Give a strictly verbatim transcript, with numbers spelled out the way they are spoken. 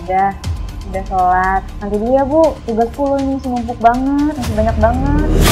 Udah, udah sholat. Nanti dulu ya Bu, tugas dulu ini masih numpuk banget, masih banyak banget.